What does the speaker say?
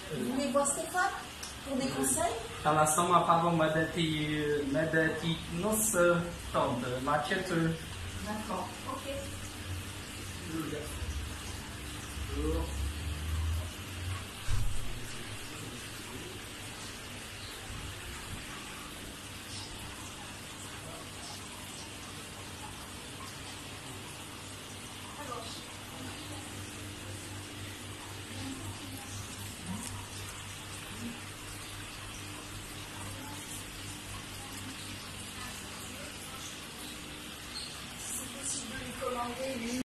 Vous voulez voir Stéphane pour des conseils? Kalau sama Pablo medati nos tonde, macet. D'accord, ok. C'est possible de lui commander une